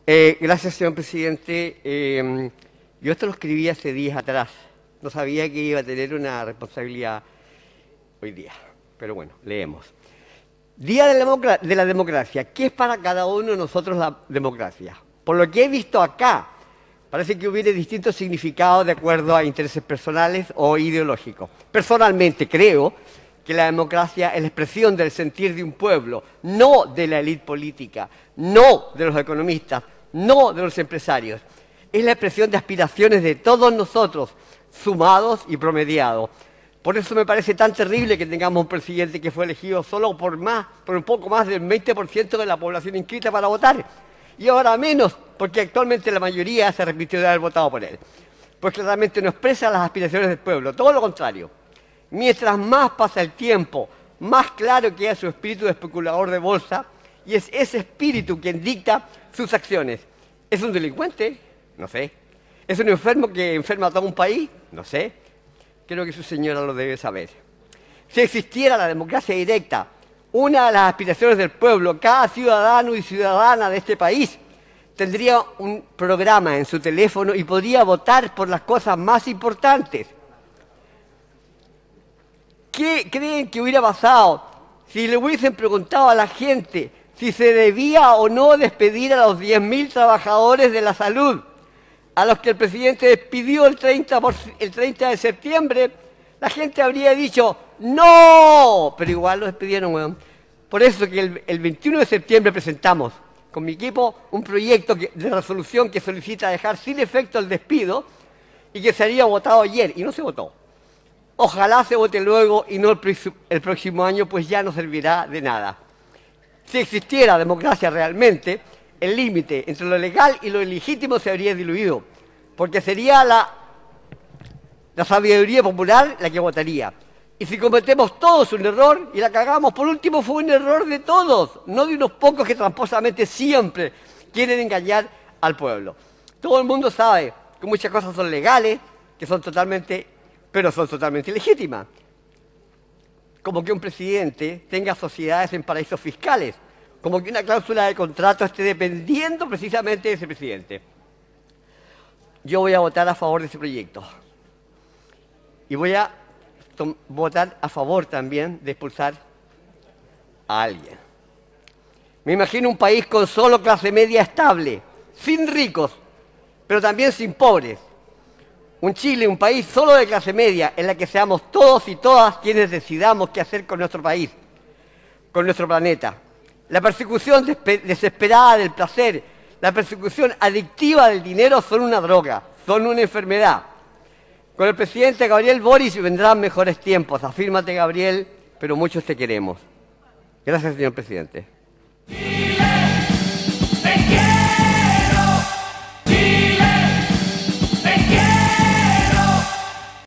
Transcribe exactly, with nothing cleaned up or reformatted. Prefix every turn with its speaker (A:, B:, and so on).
A: Eh, gracias, señor presidente. Eh, yo esto lo escribí hace días atrás. No sabía que iba a tener una responsabilidad hoy día. Pero bueno, leemos. Día de la, Democ- de la democracia. ¿Qué es para cada uno de nosotros la democracia? Por lo que he visto acá, parece que hubiera distintos significados de acuerdo a intereses personales o ideológicos. Personalmente creo que la democracia es la expresión del sentir de un pueblo, no de la élite política, no de los economistas, no de los empresarios. Es la expresión de aspiraciones de todos nosotros, sumados y promediados. Por eso me parece tan terrible que tengamos un presidente que fue elegido solo por más, por un poco más del veinte por ciento de la población inscrita para votar. Y ahora menos, porque actualmente la mayoría se arrepintió de haber votado por él. Pues claramente no expresa las aspiraciones del pueblo, todo lo contrario. Mientras más pasa el tiempo, más claro queda su espíritu de especulador de bolsa, y es ese espíritu quien dicta sus acciones. ¿Es un delincuente? No sé. ¿Es un enfermo que enferma a todo un país? No sé. Creo que su señora lo debe saber. Si existiera la democracia directa, una de las aspiraciones del pueblo, cada ciudadano y ciudadana de este país tendría un programa en su teléfono y podría votar por las cosas más importantes. ¿Qué creen que hubiera pasado si le hubiesen preguntado a la gente si se debía o no despedir a los diez mil trabajadores de la salud, a los que el presidente despidió el treinta, por, el treinta de septiembre? La gente habría dicho ¡no! Pero igual lo despidieron, weón. Por eso que el, el veintiuno de septiembre presentamos con mi equipo un proyecto que, de resolución que solicita dejar sin efecto el despido y que sería votado ayer, y no se votó. Ojalá se vote luego y no el, el próximo año, pues ya no servirá de nada. Si existiera democracia realmente, el límite entre lo legal y lo ilegítimo se habría diluido, porque sería la, la sabiduría popular la que votaría. Y si cometemos todos un error y la cagamos, por último fue un error de todos, no de unos pocos que tramposamente siempre quieren engañar al pueblo. Todo el mundo sabe que muchas cosas son legales, que son totalmente, pero son totalmente ilegítimas. Como que un presidente tenga sociedades en paraísos fiscales, como que una cláusula de contrato esté dependiendo precisamente de ese presidente. Yo voy a votar a favor de ese proyecto. Y voy a votar a favor también de expulsar a alguien. Me imagino un país con solo clase media estable, sin ricos, pero también sin pobres. Un Chile, un país solo de clase media, en la que seamos todos y todas quienes decidamos qué hacer con nuestro país, con nuestro planeta. La persecución desesperada del placer, la persecución adictiva del dinero son una droga, son una enfermedad. Con el presidente Gabriel Boric vendrán mejores tiempos. Afírmate, Gabriel, pero muchos te queremos. Gracias, señor presidente.